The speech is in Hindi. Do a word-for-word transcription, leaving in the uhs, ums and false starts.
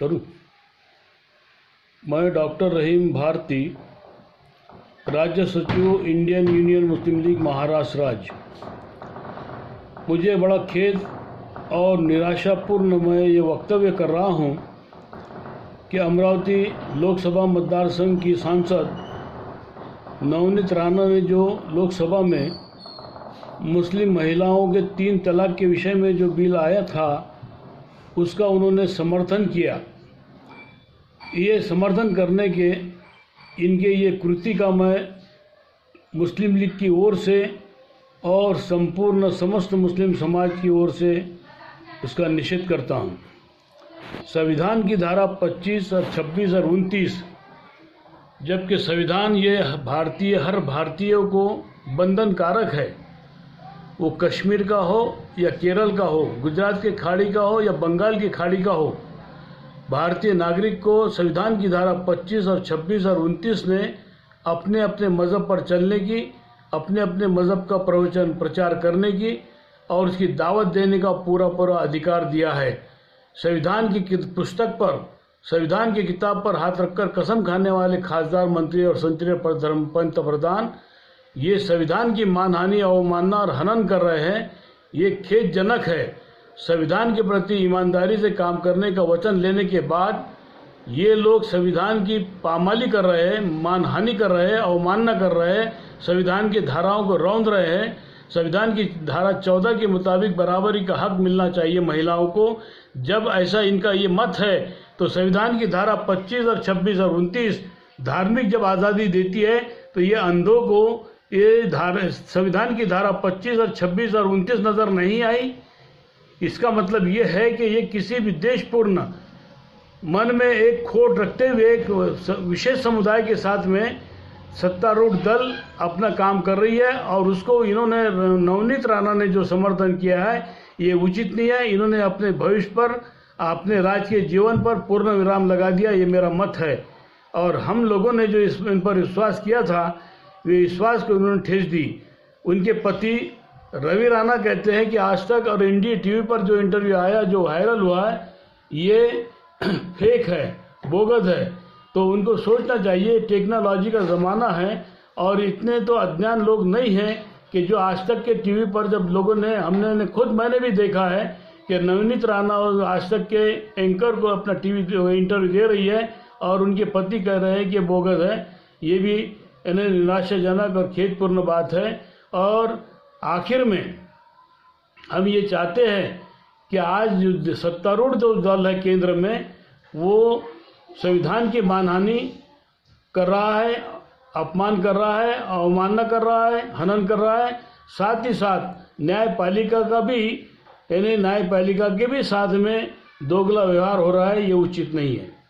करूं? मैं डॉक्टर रहीम भारती, राज्य सचिव Indian Union Muslim League Maharashtra राज्य। मुझे बड़ा खेद और निराशापूर्ण मैं ये वक्तव्य कर रहा हूँ कि अमरावती लोकसभा मतदार संघ की सांसद नवनीत राणा ने जो लोकसभा में मुस्लिम महिलाओं के तीन तलाक के विषय में जो बिल आया था उसका उन्होंने समर्थन किया। ये समर्थन करने के इनके ये कृति का मैं मुस्लिम लीग की ओर से और संपूर्ण समस्त मुस्लिम समाज की ओर से उसका निषेध करता हूँ। संविधान की धारा पच्चीस और छब्बीस और उनतीस, जबकि संविधान ये भारतीय हर भारतीयों को बंधनकारक है, वो कश्मीर का हो या केरल का हो, गुजरात के खाड़ी का हो या बंगाल की खाड़ी का हो, भारतीय नागरिक को संविधान की धारा पच्चीस और छब्बीस और उनतीस ने अपने अपने मज़हब पर चलने की, अपने अपने मज़हब का प्रवचन प्रचार करने की और उसकी दावत देने का पूरा पूरा अधिकार दिया है। संविधान की पुस्तक पर, संविधान की किताब पर हाथ रखकर कसम खाने वाले खासदार मंत्री और संतरीय पंत प्रधान ये संविधान की मानहानि, अवमानना और हनन कर रहे हैं। ये खेदजनक है। संविधान के प्रति ईमानदारी से काम करने का वचन लेने के बाद ये लोग संविधान की पामाली कर रहे हैं, मानहानि कर रहे हैं, अवमानना कर रहे हैं, संविधान की धाराओं को रौंद रहे हैं। संविधान की धारा चौदह के मुताबिक बराबरी का हक मिलना चाहिए महिलाओं को। जब ऐसा इनका ये मत है तो संविधान की धारा पच्चीस और छब्बीस और उनतीस धार्मिक जब आज़ादी देती है तो ये अंधों को ये धारा संविधान की धारा पच्चीस और छब्बीस और उनतीस नज़र नहीं आई। इसका मतलब ये है कि ये किसी भी देशपूर्ण मन में एक खोट रखते हुए एक विशेष समुदाय के साथ में सत्तारूढ़ दल अपना काम कर रही है और उसको इन्होंने नवनीत राणा ने जो समर्थन किया है ये उचित नहीं है। इन्होंने अपने भविष्य पर, अपने राजकीय जीवन पर पूर्ण विराम लगा दिया, ये मेरा मत है। और हम लोगों ने जो इस इन पर विश्वास किया था वे विश्वास को उन्होंने ठेस दी। उनके पति रवि राणा कहते हैं कि आज तक और इंडिया टीवी पर जो इंटरव्यू आया, जो वायरल हुआ है, ये फेक है, बोगस है। तो उनको सोचना चाहिए, टेक्नोलॉजी का ज़माना है और इतने तो अज्ञान लोग नहीं हैं कि जो आज तक के टीवी पर जब लोगों ने, हमने खुद मैंने भी देखा है कि नवनीत राणा और आज तक के एंकर को अपना टीवी इंटरव्यू दे रही है और उनके पति कह रहे हैं कि बोगस है। ये भी इन्हें निराशाजनक और खेदपूर्ण बात है। और आखिर में हम ये चाहते हैं कि आज जो सत्तारूढ़ जो दल है केंद्र में, वो संविधान की मानहानि कर रहा है, अपमान कर रहा है, अवमानना कर रहा है, हनन कर रहा है। साथ ही साथ न्यायपालिका का भी, यानी न्यायपालिका के भी साथ में दोगला व्यवहार हो रहा है। ये उचित नहीं है।